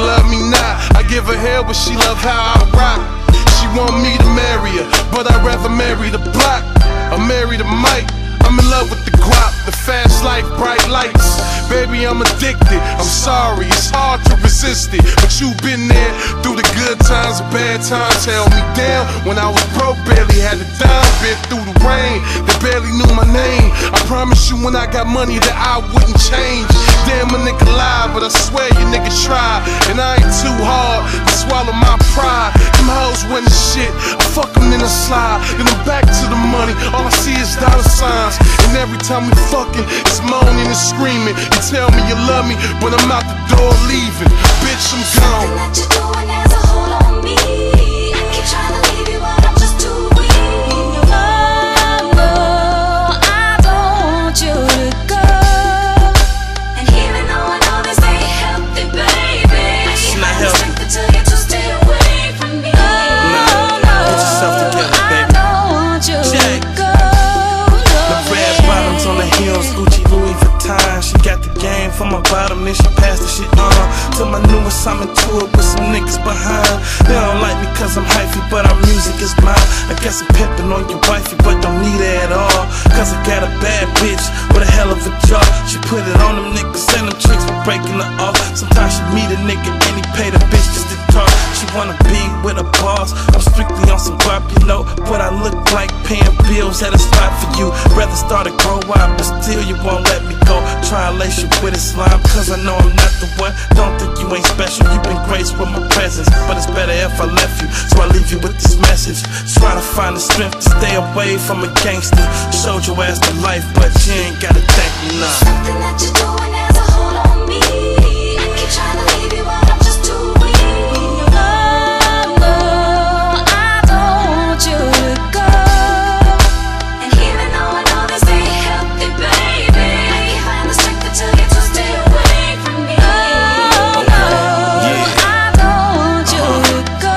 love me not. I give her hell, but she love how I rock. She want me to marry her, but I'd rather marry the block. I marry the mic. I'm in love with the guap, the fast life, bright lights. Baby, I'm addicted. I'm sorry, it's hard to resist it, but you've been there through the good times and bad times. Held me down when I was broke, barely had a dime. Been through the rain, they barely knew my name. I promise you when I got money that I wouldn't change. Damn, a nigga lie, but I swear you niggas try. And I ain't too hard to swallow my pride. Them hoes win the shit, I fuck them in a slide. Then I'm back to the money, all I see is dollar signs. And every time we fucking, it's moaning and screaming. You tell me you love me, but I'm out the door leaving. Bitch, I'm gone. Something that you're doing has a hold on me. Keep trying to leave you, but I'm just too weak. Oh, no, I don't want you to go. And even though I know this ain't healthy, baby, it's not healthy. I tell you to stay away from me. Oh, no, get yourself together, baby. I don't want you to go. Bottoms on the heels, Gucci, Louis Vuitton. She got the game from my bottom, then she passed the shit on to my new assignment tour with some niggas behind. They don't like me cause I'm hyphy, but our music is mine. I guess I'm pimping on your wifey, but don't need her at all. Cause I got a bad bitch with a hell of a jaw. She put it on them niggas and them tricks for breaking her off. Sometimes she meet a nigga and he pay the bitch just to talk. She wanna be with a boss. I'm strictly on some guap, you know what I look like, paying bills at a spot for you. Rather start to grow up, but still you won't let me go. Try and lace you with a slime, cause I know I'm not the one. Don't think you ain't special, you've been graced with my presence, but it's better if I left you, so I leave you with this message. Try to find the strength to stay away from a gangster. Showed your ass the life, but you ain't gotta thank me now. Something that you're doing has a hold on me. Keep trying to leave you, but I'm just too weak. Oh, no, I don't want you to go. And even though I know this ain't healthy, baby, I can't find the strength to tell you to stay away from me. Oh, no, I don't want you to go.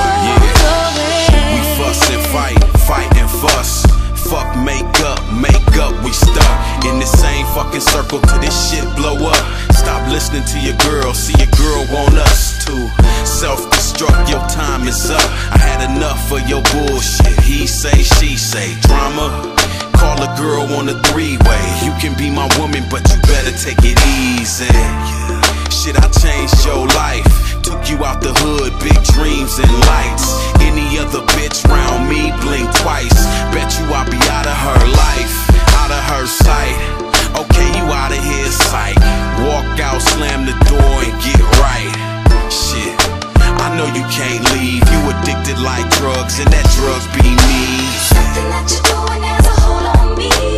We fuss and fight, fight and fuss. Fuck makeup, we stuck in the same fucking circle till this shit blow up. Stop listening to your girl, see your girl want us to self-destruct, your time is up. I had enough of your bullshit, he say, she say. Drama, call a girl on a three-way. You can be my woman, but you better take it easy. Shit, I changed your life, took you out the hood, big dreams and lights. Any other bitch round me, blink twice. Bet you I'll be out of her life, out of her sight. Okay, you out of his sight. Walk out, slam the door and get right. Shit, I know you can't leave. You addicted like drugs, and that drugs be me. Something that you're doing has a hold on me.